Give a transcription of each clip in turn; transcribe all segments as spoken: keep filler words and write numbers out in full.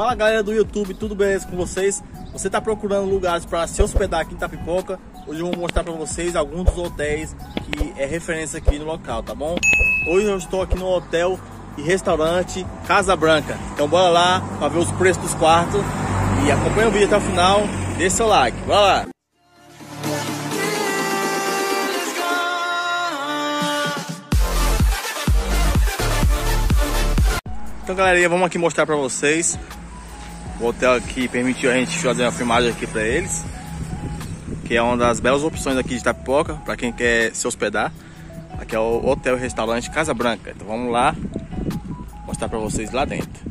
Fala galera do YouTube, tudo beleza com vocês? Você está procurando lugares para se hospedar aqui em Itapipoca? Hoje eu vou mostrar para vocês alguns dos hotéis que é referência aqui no local, tá bom? Hoje eu estou aqui no hotel e restaurante Casa Branca. Então bora lá para ver os preços dos quartos e acompanha o vídeo até o final, deixa seu like, bora lá! Então galerinha, vamos aqui mostrar para vocês. O hotel aqui permitiu a gente fazer uma filmagem aqui para eles, que é uma das belas opções aqui de Itapipoca para quem quer se hospedar. Aqui é o hotel e restaurante Casa Branca. Então vamos lá mostrar para vocês lá dentro.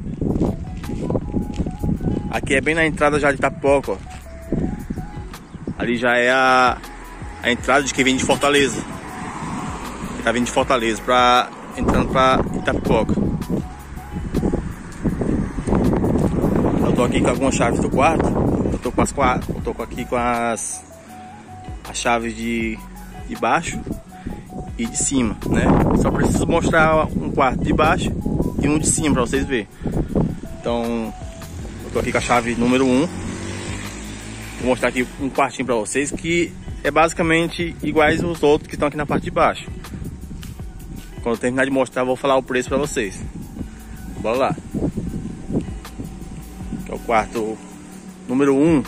Aqui é bem na entrada já de Itapipoca, ó. Ali já é a, a entrada de quem vem de Fortaleza. Quem tá vindo de Fortaleza para entrando para Itapipoca. Eu tô aqui com algumas chaves do quarto. Eu tô, com as, eu tô aqui com as, as chaves de, de baixo e de cima, né? Só preciso mostrar um quarto de baixo e um de cima para vocês verem. Então, eu tô aqui com a chave número um. Vou mostrar aqui um quartinho para vocês que é basicamente iguais aos outros que estão aqui na parte de baixo. Quando eu terminar de mostrar, eu vou falar o preço para vocês. Bora lá. É o quarto número um,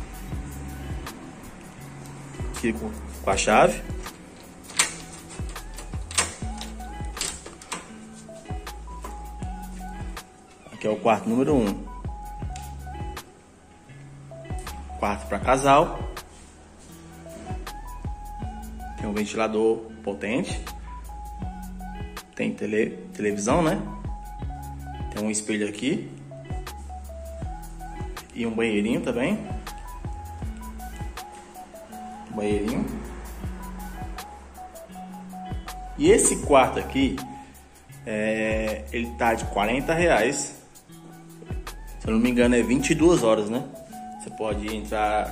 aqui com a chave. Aqui é o quarto número um. Quarto para casal. Tem um ventilador potente. Tem tele, televisão, né? Tem um espelho aqui. E um banheirinho também. Banheirinho. E esse quarto aqui, é, ele tá de quarenta reais. Se eu não me engano é vinte e duas horas, né? Você pode entrar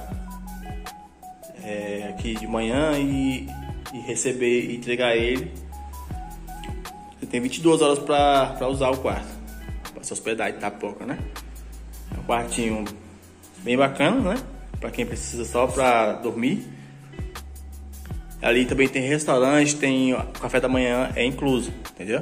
é, aqui de manhã e, e receber e entregar ele. Você tem vinte e duas horas para usar o quarto, para se hospedar em Itapipoca, né? Um quartinho bem bacana, né? Para quem precisa só para dormir. Ali também tem restaurante, tem o café da manhã, é incluso, entendeu?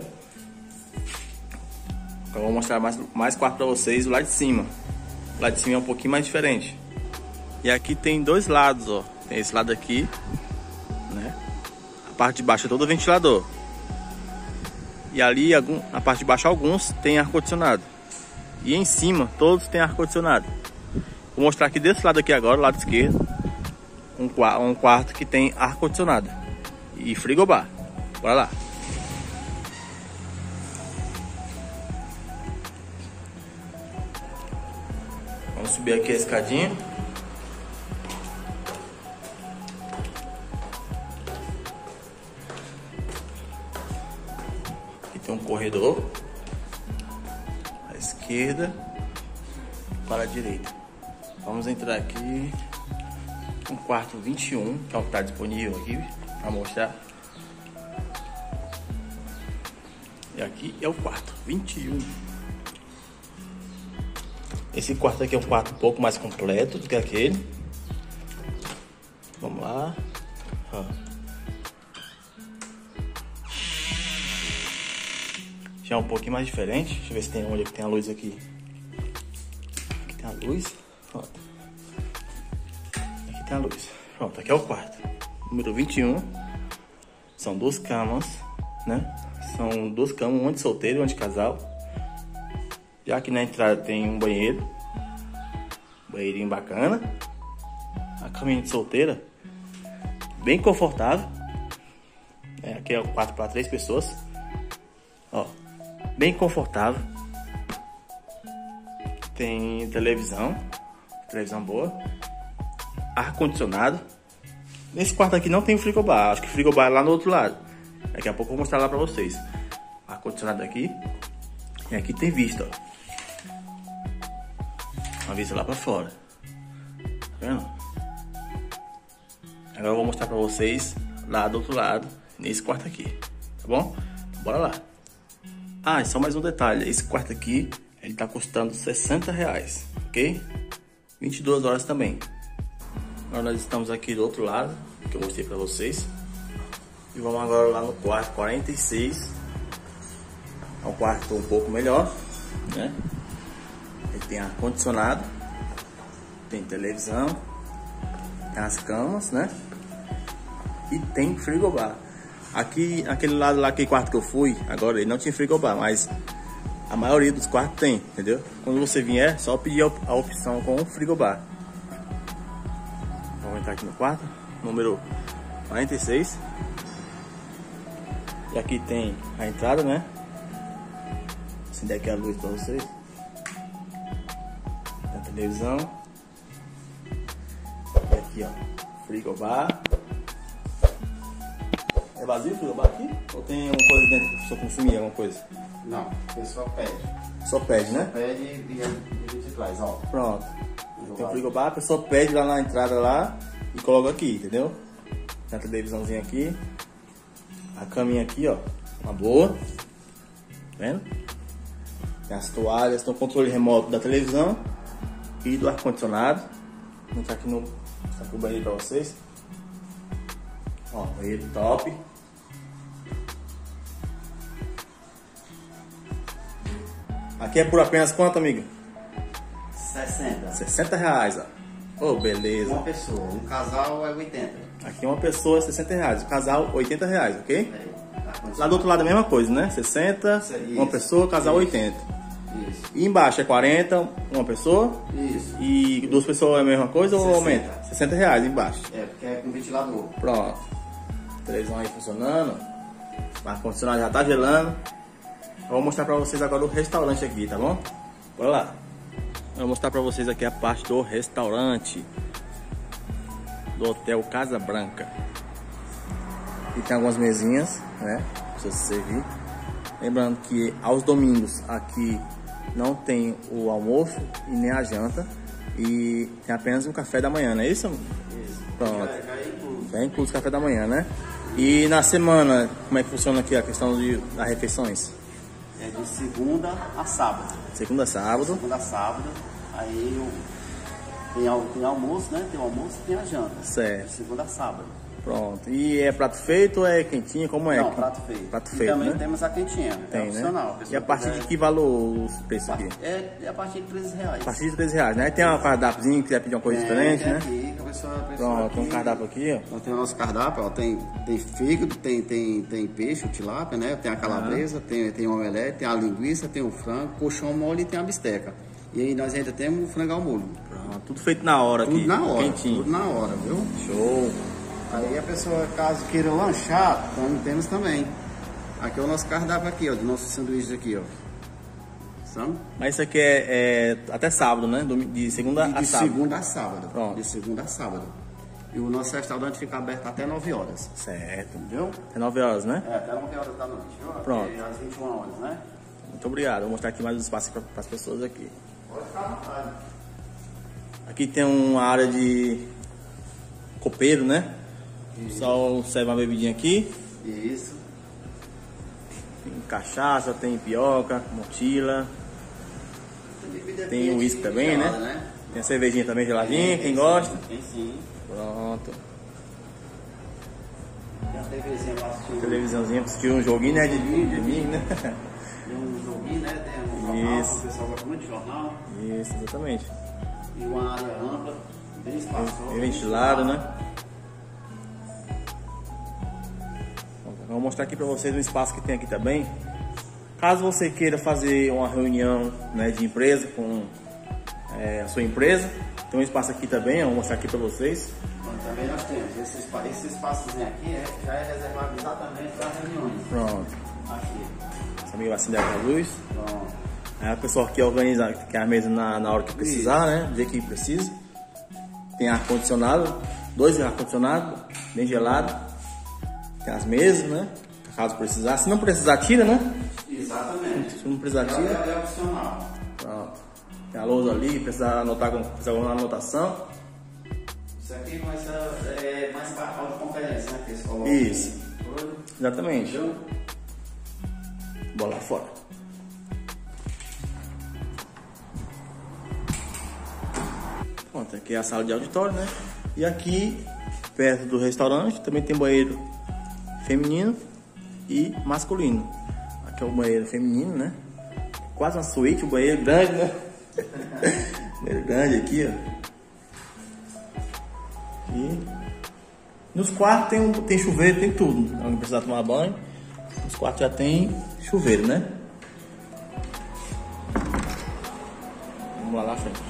Agora eu vou mostrar mais, mais quarto para vocês, o lado de cima. O lado de cima é um pouquinho mais diferente. E aqui tem dois lados, ó. Tem esse lado aqui, né? A parte de baixo é todo ventilador. E ali, a parte de baixo, alguns tem ar-condicionado. E em cima, todos têm ar-condicionado. Vou mostrar aqui desse lado aqui agora, lado esquerdo, um, um quarto que tem ar-condicionado e frigobar. Bora lá. Vamos subir aqui a escadinha. Aqui tem um corredor. Esquerda para a direita. Vamos entrar aqui no quarto vinte e um, que é o que está disponível aqui para mostrar. E aqui é o quarto vinte e um. Esse quarto aqui é um quarto um pouco mais completo do que aquele. Vamos lá. Ó. Já é um pouquinho mais diferente. Deixa eu ver se tem onde é que tem a luz aqui. Aqui tem a luz. Pronto. Aqui tem a luz. Pronto, aqui é o quarto. Número vinte e um. São duas camas, né? São duas camas, uma de solteiro e uma de casal. Já aqui na entrada tem um banheiro. Banheirinho bacana. A caminha de solteira. Bem confortável. É, aqui é o quarto para três pessoas. Ó. Bem confortável. Tem televisão. Televisão boa. Ar-condicionado. Nesse quarto aqui não tem frigobar. Acho que o frigobar é lá no outro lado. Daqui a pouco eu vou mostrar lá pra vocês. Ar-condicionado aqui. E aqui tem vista, ó. Uma vista lá pra fora. Tá vendo? Agora eu vou mostrar pra vocês lá do outro lado. Nesse quarto aqui. Tá bom? Bora lá. Ah, e só mais um detalhe. Esse quarto aqui Ele tá custando sessenta reais, ok? vinte e duas horas também. Agora nós estamos aqui do outro lado, que eu mostrei pra vocês. E vamos agora lá no quarto quarenta e seis. É um quarto um pouco melhor, né? Ele tem ar-condicionado, tem televisão, tem as camas, né? E tem frigobar. Aqui, aquele lado lá, aquele quarto que eu fui, agora ele não tinha frigobar, mas a maioria dos quartos tem, entendeu? Quando você vier, só pedir a opção com frigobar. Vamos entrar aqui no quarto, número quarenta e seis. E aqui tem a entrada, né? Acender aqui a luz pra vocês. Tem a televisão. E aqui, ó, frigobar. É vazio o frigobar aqui? Ou tem alguma coisa dentro que a pessoa consumir, alguma coisa? Não, a pessoa pede. Só pede, né? Só pede e a gente traz, ó. Pronto. Tem um frigobar, a pessoa pede lá na entrada lá e coloca aqui, entendeu? Tem a televisãozinha aqui. A caminha aqui, ó. Uma boa. Tá vendo? Tem as toalhas, tem o controle remoto da televisão e do ar-condicionado. Vou entrar aqui no, tá aqui o banheiro pra vocês. Ó, banheiro top. Aqui é por apenas quanto, amiga? sessenta. sessenta reais, ó. Oh, beleza. Uma pessoa, um casal é oitenta. Aqui uma pessoa é sessenta reais, o casal oitenta reais, ok? É, tá. Lá do outro lado é a mesma coisa, né? sessenta, Isso, uma pessoa, casal isso, oitenta. Isso. E embaixo é quarenta, uma pessoa. Isso. E duas pessoas é a mesma coisa ou sessenta. aumenta? sessenta reais embaixo. É, porque é com ventilador. Pronto. Televisão aí funcionando. O ar-condicionado já tá gelando. Eu vou mostrar pra vocês agora o restaurante aqui, tá bom? Bora lá. Eu vou mostrar pra vocês aqui a parte do restaurante do Hotel Casa Branca. Aqui tem algumas mesinhas, né? Pra você servir. Lembrando que aos domingos aqui não tem o almoço e nem a janta. E tem apenas o café da manhã, não é isso? Isso. Pronto. Já, já é incluso. Já incluso o café da manhã, né? E na semana, como é que funciona aqui a questão de, das refeições? É de segunda a sábado. Segunda a sábado. Segunda a sábado. Aí eu, tem, al, tem almoço, né? Tem o almoço e tem a janta. Certo. De segunda a sábado. Pronto. E é prato feito ou é quentinho? Como é? Não, prato feito. Prato e feito, também né? temos a quentinha. Tem, é opcional. né? E a partir quiser... de que valor os preços aqui? É, é a partir de treze reais. A partir de treze reais, né? Aí tem um cardápiozinho, quiser pedir uma coisa é, diferente, tem né? Aqui, que a pessoa, a pessoa Pronto, aqui, tem um cardápio aqui, ó. Nós temos o nosso cardápio, ó, tem, tem fígado, tem, tem, tem peixe, o tilápia, né? Tem a calabresa, ah. tem, tem o omelete, tem a linguiça, tem o frango, colchão mole e tem a bisteca. E aí nós ainda temos o frango ao molho. Pronto, tudo feito na hora tudo aqui. Tudo na hora, quentinho. tudo na hora, viu? Show. Aí a pessoa, caso queira lanchar, então temos também. Aqui é o nosso cardápio aqui, ó, do nosso sanduíche aqui, ó. Sabe? Mas isso aqui é, é até sábado, né? De segunda de, a de sábado. De segunda a sábado. Pronto. De segunda a sábado. E o nosso restaurante fica aberto até nove horas. Certo. Entendeu? Até nove horas, né? É, até nove horas da noite, viu? Pronto. Até às vinte e uma horas, né? Muito obrigado. Vou mostrar aqui mais um espaço para as pessoas aqui. Pode ficar à vontade. Aqui tem uma área de copeiro, né? O pessoal serve uma bebidinha aqui. Isso. Tem cachaça, tem pioca, mochila. Tem uísque também, gelada, né? né? Tem a cervejinha também geladinha, Tem, quem tem gosta. Sim, tem sim. Pronto. Tem a TVzinha pra assistir. Televisãozinha pra assistir um joguinho, né? De domingo, né? Tem um joguinho, né? Tem um jornal, Isso. o pessoal gosta muito de jornal. Isso, exatamente. E uma área ampla, bem espaçosa. Bem ventilado, né? Vou mostrar aqui pra vocês um espaço que tem aqui também. Caso você queira fazer uma reunião, né, de empresa com é, a sua empresa, tem um espaço aqui também, eu vou mostrar aqui pra vocês. Bom, também nós temos esse, espaço, esse espaçozinho aqui é, já é reservado exatamente para reuniões. Pronto. Aqui. Essa amiga vai acender a luz. Pronto. Aí a pessoa que organiza que a mesa na, na hora que precisar, né? Do jeito que precisa. Tem ar-condicionado, dois ar-condicionado, bem gelado. Tem as mesas, né? Caso precisar. Se não precisar, tira, né? Exatamente. Se não precisar, tira. É, é opcional. Pronto. Tem a lousa ali, precisar anotar precisar alguma anotação. Isso aqui vai ser é, mais para a conferência, né? Que eles colocam. Isso. Tudo. Exatamente. Entendeu? Bola lá fora. Pronto, aqui é a sala de auditório, né? E aqui, perto do restaurante, também tem banheiro feminino e masculino. Aqui é o banheiro feminino, né? Quase uma suíte, um banheiro grande, né? Banheiro grande aqui, ó. E nos quartos tem, um, tem chuveiro, tem tudo. Não precisa tomar banho. Nos quartos já tem chuveiro, né? Vamos lá na frente.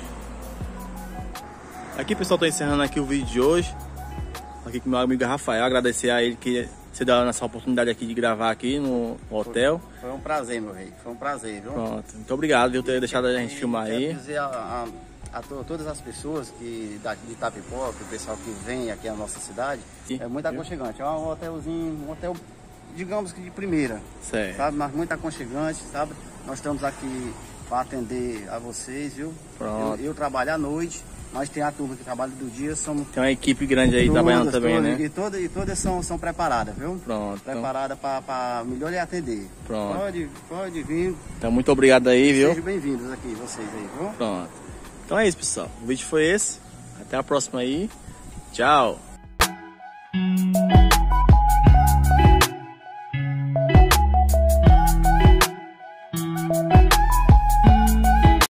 Aqui, pessoal, tô encerrando aqui o vídeo de hoje. Aqui com meu amigo Rafael, agradecer a ele que você deu essa oportunidade aqui de gravar aqui no hotel. Foi um prazer, meu rei. Foi um prazer, viu? Pronto. Muito obrigado por ter deixado a gente e filmar aí. Quero dizer a, a, a to, todas as pessoas que daqui de Itapipoca, o pessoal que vem aqui à nossa cidade, Sim. é muito aconchegante. É um hotelzinho, um hotel, digamos que de primeira, certo. Sabe? Mas muito aconchegante, sabe? Nós estamos aqui para atender a vocês, viu? Pronto. Eu, eu trabalho à noite. Mas tem a turma que trabalha do dia, somos... Tem uma equipe grande aí todas, trabalhando também, todas, né? E, toda, e todas são, são preparadas, viu? Pronto. Preparadas então... para melhor lhe atender. Pronto. Pode, pode vir. Então, muito obrigado aí, viu? Sejam bem-vindos aqui, vocês aí, viu? Pronto. Então é isso, pessoal. O vídeo foi esse. Até a próxima aí. Tchau.